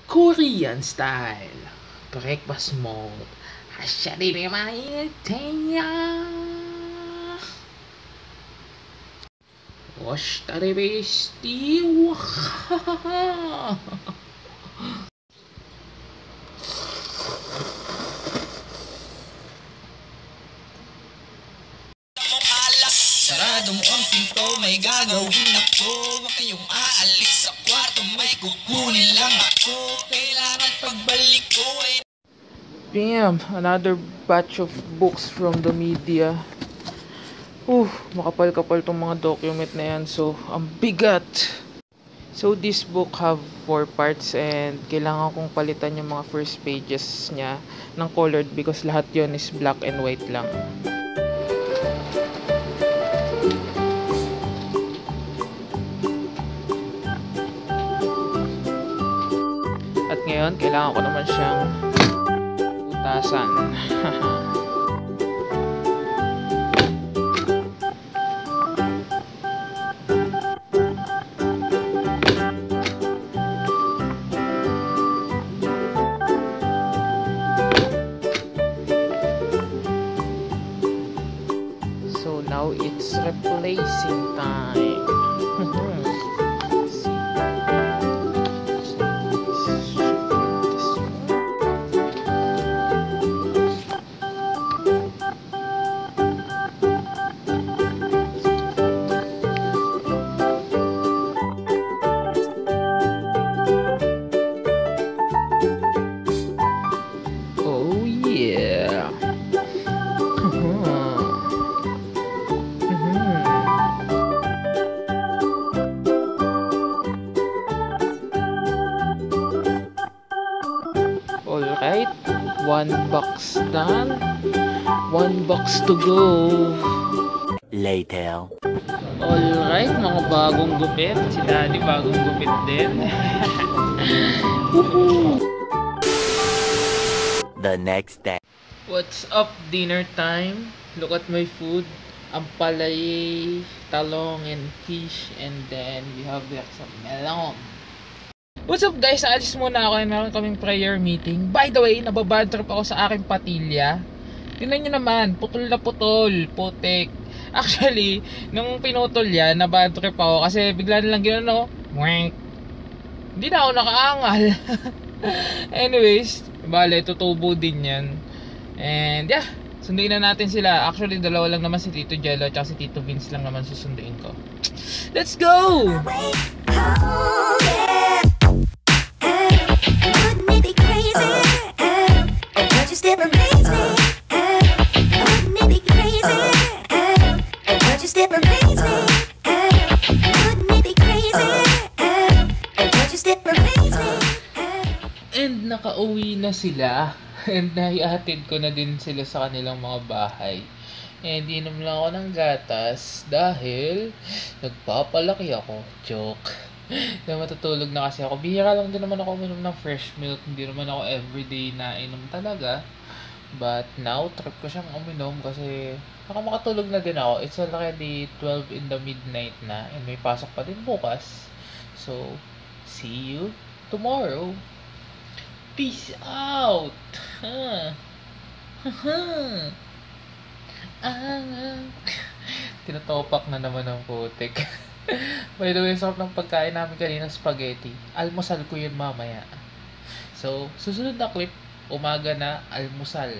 Korean style breakfast mode. Sarado mo ang pinto, may gagawin ako. Huwag kayong aalis sa kwarto, may kukunin lang ako. Kailangan pagbalik ko ay... Bam! Another batch of books from the media. Makapal-kapal tong mga document na yan. So, ang bigat! So, this book have 4 parts and kailangan kong palitan yung mga first pages niya ng colored because lahat yon is black and white lang. At ngayon, kailangan ko naman siyang utasan. So now it's replacing time. Alright, 1 box done, 1 box to go. Later. Alright, mga bagong gupit. Si Daddy bagong gupit din. The next day. What's up, dinner time? Look at my food. Ampalay, talong, and fish. And then we have some melon. What's up guys? Alis muna ako and meron kaming prayer meeting. By the way, nababad trip ako sa aking patilya. Tingnan nyo naman, putol na putol, putik. Actually, nung pinutol yan, nabad trip ako kasi bigla nilang gano'n, wank. Hindi na ako nakaangal. Anyways, bale, tutubo din yan. And yeah, sunduin na natin sila. Actually, dalawa lang naman si Tito Jello at si Tito Vince lang naman susunduin ko. Let's go! And nakauwi na sila. And naihatid ko na din sila sa kanilang mga bahay. And inom lang ako ng gatas dahil nagpapalaki ako. Joke. Na matutulog na kasi ako. Bihira lang din naman ako uminom ng fresh milk. Hindi naman ako everyday na inom talaga. But now, trip ko siyang uminom kasi makatulog na din ako. It's already 12 in the midnight na. And may pasok pa din bukas. So, see you tomorrow. Peace out! Tinatopak na naman ng putik. By the way, sarap ng pagkain namin kanina, spaghetti. Almusal ko yun mamaya. So, susunod na clip, umaga na, almusal.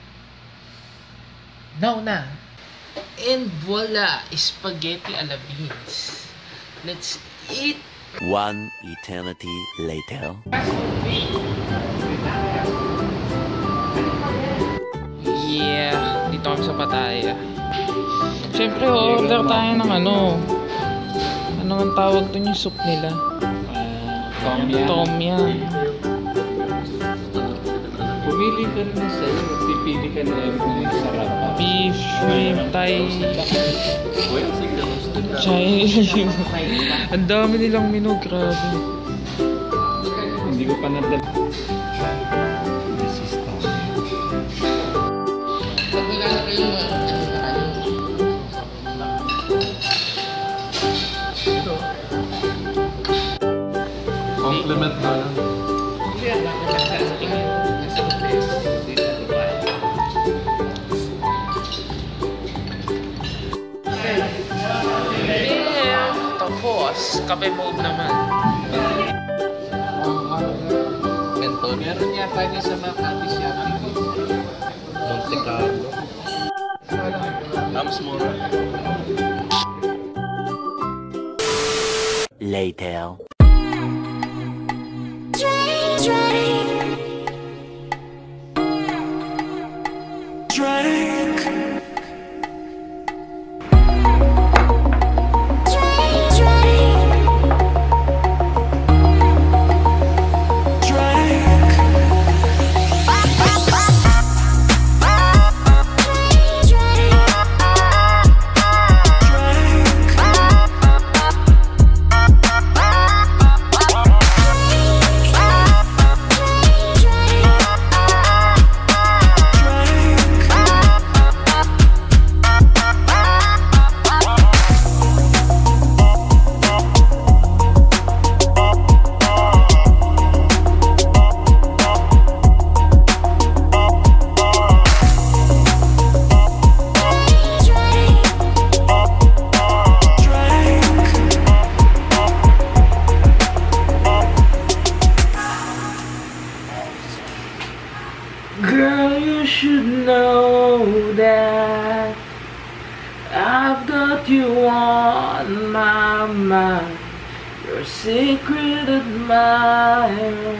Now na! And voila! Spaghetti a la beans. Let's eat! 1 eternity later. Yeah, dito kami sa Pattaya. Siyempre, order tayo ng ano ang tawag dun yung soup nila? Tom yum. Pumili ka rin na sa'yo. Pipili ka na yung sarap. Beef, shrimp, Thai, Chinese. Ang dami nilang menu, grabe. Hindi ko pa nadal. Compliment na lang. kape mode naman. Ganito. Meron yata niya sa mga candy shop. Monte Carlo. Tams mura. Later. Girl, you should know that I've got you on my mind. Your secret admirer.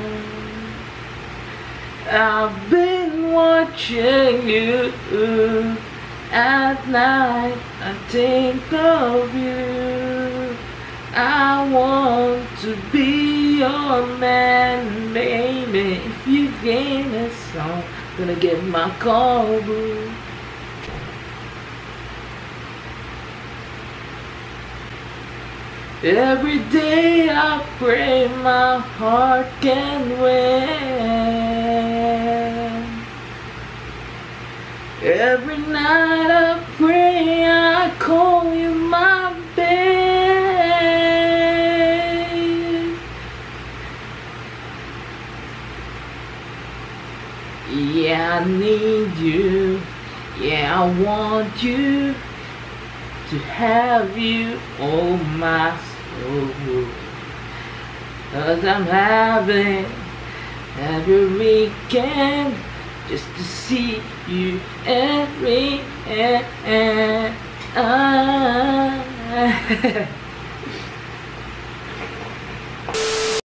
I've been watching you at night. I think of you. I want to be your man, baby. If you give me some, gonna get my call, boo. Every day I pray my heart can win. Every night I pray I call you my babe. Yeah, I need you. Yeah, I want you to have you on my soul. 'Cause I'm having every weekend just to see you every